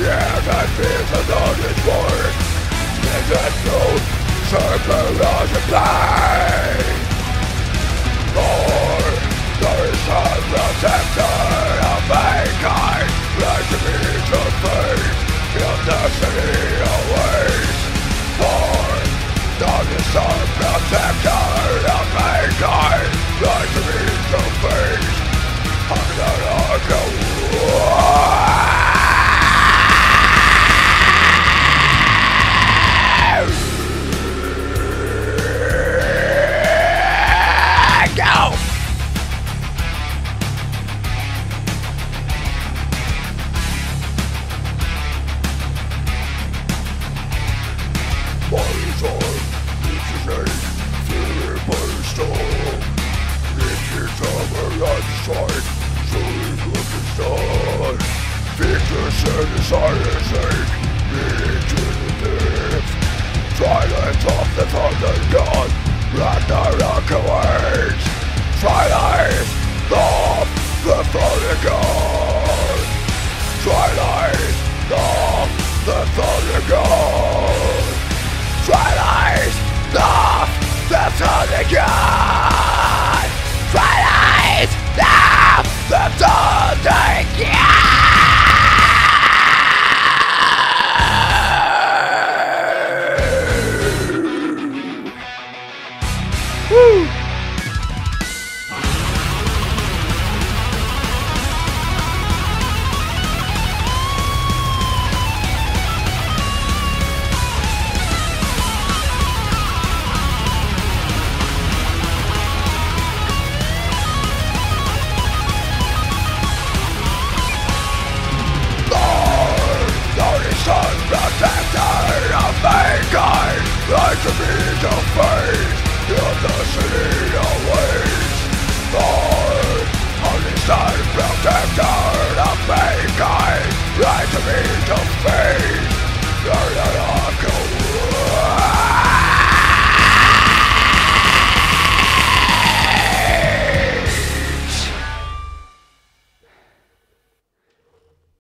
Twilight of the thunder god, Ragnarok awaits. Twilight of the thunder god. Twilight of the thunder god. Twilight of the thunder god. Twilight of the thunder god. Woo! Protector of mankind, like to be the face of the city awaits. Lord, only son, protector of mankind, like to be the face